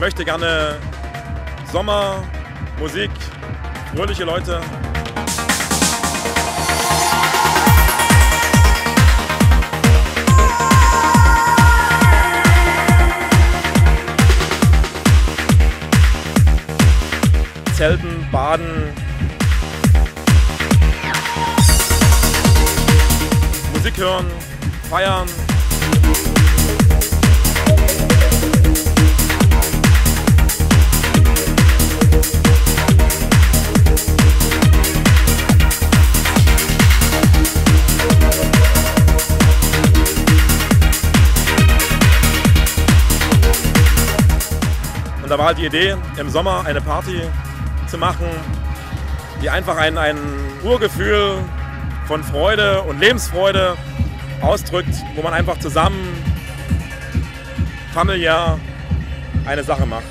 möchte gerne Sommer, Musik, fröhliche Leute. Zelten, Baden, Musik hören, feiern. Und da war halt die Idee, im Sommer eine Party zu machen, die einfach ein Urgefühl von Freude und Lebensfreude ausdrückt, wo man einfach zusammen, familiär eine Sache macht.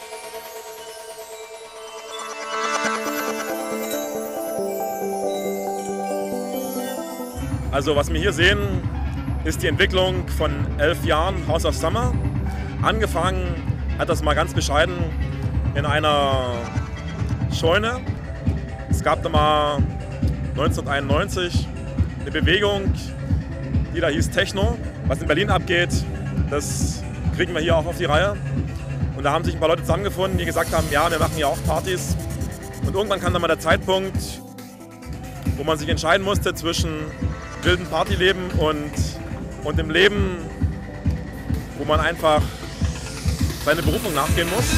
Also was wir hier sehen, ist die Entwicklung von 11 Jahren House of Summer. Angefangen hat das mal ganz bescheiden in einer Scheune. Es gab da mal 1991 eine Bewegung, die da hieß Techno. Was in Berlin abgeht, das kriegen wir hier auch auf die Reihe. Und da haben sich ein paar Leute zusammengefunden, die gesagt haben, ja, wir machen hier auch Partys. Und irgendwann kam dann mal der Zeitpunkt, wo man sich entscheiden musste zwischen wildem Partyleben und dem Leben, wo man einfach seine Berufung nachgehen muss.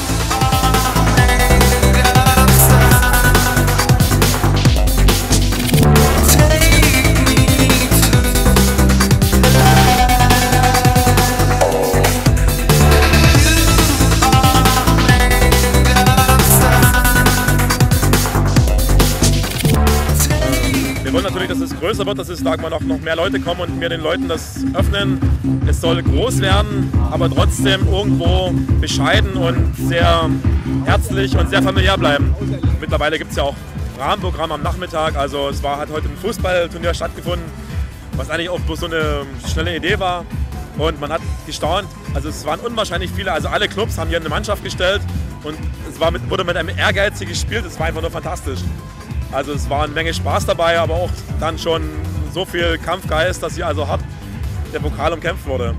Wir wollen natürlich, dass es größer wird, dass es noch mehr Leute kommen und wir den Leuten das öffnen. Es soll groß werden, aber trotzdem irgendwo bescheiden und sehr herzlich und sehr familiär bleiben. Mittlerweile gibt es ja auch Rahmenprogramm am Nachmittag. Also hat heute ein Fußballturnier stattgefunden, was eigentlich auch bloß so eine schnelle Idee war. Und man hat gestaunt. Also es waren unwahrscheinlich viele. Also alle Clubs haben hier eine Mannschaft gestellt und wurde mit einem Ehrgeiz gespielt. Es war einfach nur fantastisch. Also es war eine Menge Spaß dabei, aber auch dann schon so viel Kampfgeist, dass hier also hart der Pokal umkämpft wurde.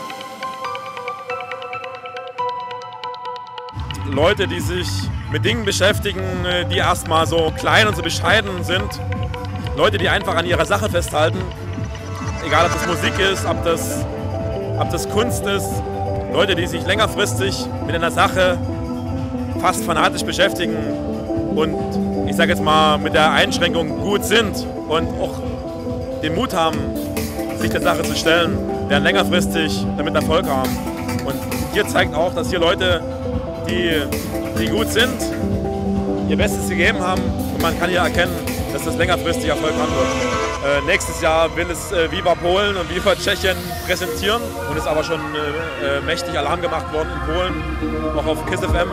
Leute, die sich mit Dingen beschäftigen, die erstmal so klein und so bescheiden sind. Leute, die einfach an ihrer Sache festhalten. Egal, ob das Musik ist, ob das Kunst ist. Leute, die sich längerfristig mit einer Sache fast fanatisch beschäftigen und ich sage jetzt mal mit der Einschränkung gut sind und auch den Mut haben, sich der Sache zu stellen, werden längerfristig damit Erfolg haben. Und hier zeigt auch, dass hier Leute, die gut sind, ihr Bestes gegeben haben und man kann hier erkennen, dass das längerfristig Erfolg haben wird. Nächstes Jahr will es Viva Polen und Viva Tschechien präsentieren und ist aber schon mächtig Alarm gemacht worden in Polen, auch auf KISS FM.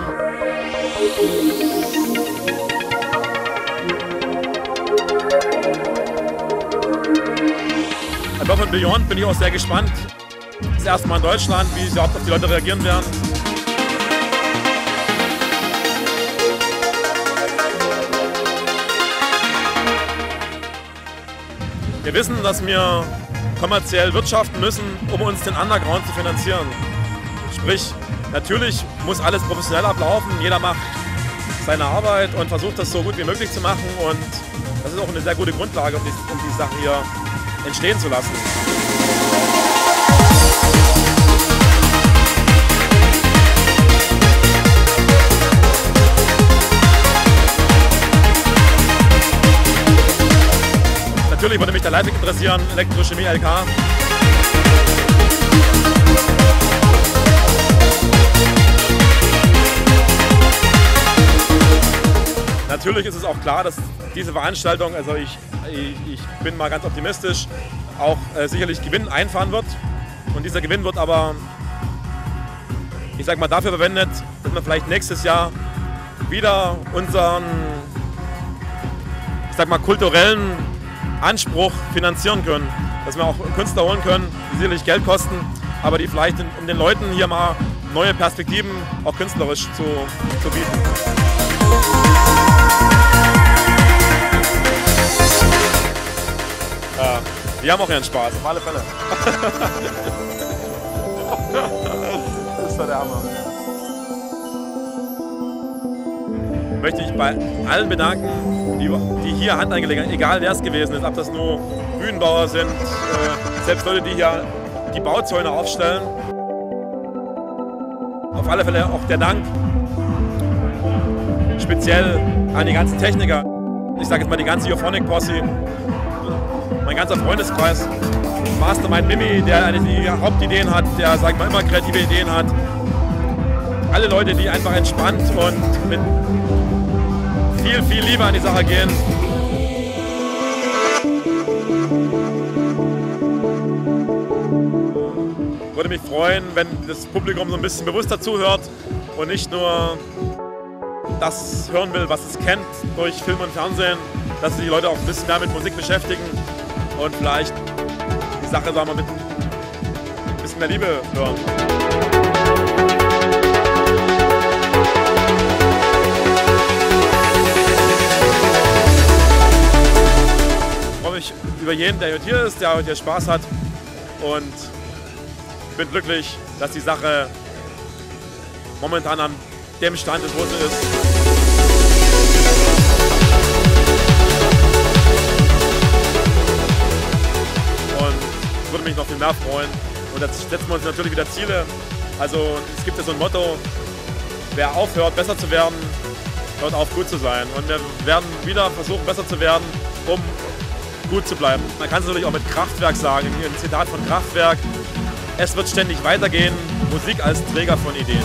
Above and Beyond bin ich auch sehr gespannt. Das erste Mal in Deutschland, wie überhaupt auf die Leute reagieren werden. Wir wissen, dass wir kommerziell wirtschaften müssen, um uns den Underground zu finanzieren. Sprich, natürlich muss alles professionell ablaufen. Jeder macht seine Arbeit und versucht das so gut wie möglich zu machen. Und das ist auch eine sehr gute Grundlage, um die Sache hier entstehen zu lassen. Natürlich würde mich der Live interessieren, Elektrochemie LK. Natürlich ist es auch klar, dass diese Veranstaltung, also ich bin mal ganz optimistisch, auch sicherlich Gewinn einfahren wird. Und dieser Gewinn wird aber, ich sag mal, dafür verwendet, dass wir vielleicht nächstes Jahr wieder unseren, ich sag mal, kulturellen Anspruch finanzieren können. Dass wir auch Künstler holen können, die sicherlich Geld kosten, aber die vielleicht, um den Leuten hier mal neue Perspektiven auch künstlerisch zu bieten. Wir haben auch ihren Spaß, auf alle Fälle. Das ist doch der Hammer. Möchte ich bei allen bedanken, die hier Hand angelegt haben, egal wer es gewesen ist, ob das nur Bühnenbauer sind, selbst Leute, die hier die Bauzäune aufstellen. Auf alle Fälle auch der Dank speziell an die ganzen Techniker. Ich sage jetzt mal die ganze Euphonic-Posse, mein ganzer Freundeskreis, Mastermind Mimi, der eine die Hauptideen hat, der, sagen wir, immer kreative Ideen hat. Alle Leute, die einfach entspannt und mit viel Liebe an die Sache gehen. Würde mich freuen, wenn das Publikum so ein bisschen bewusster zuhört und nicht nur das hören will, was es kennt durch Film und Fernsehen, dass sich die Leute auch ein bisschen mehr mit Musik beschäftigen und vielleicht die Sache, sagen wir, mit ein bisschen mehr Liebe hören. Ich freue mich über jeden, der heute hier ist, der heute hier Spaß hat, und bin glücklich, dass die Sache momentan an dem Stand ist, wo sie ist. Und würde mich noch viel mehr freuen. Und jetzt setzen wir uns natürlich wieder Ziele. Also es gibt ja so ein Motto: Wer aufhört, besser zu werden, hört auf, gut zu sein. Und wir werden wieder versuchen, besser zu werden, um gut zu bleiben. Man kann es natürlich auch mit Kraftwerk sagen, ein Zitat von Kraftwerk: Es wird ständig weitergehen, Musik als Träger von Ideen.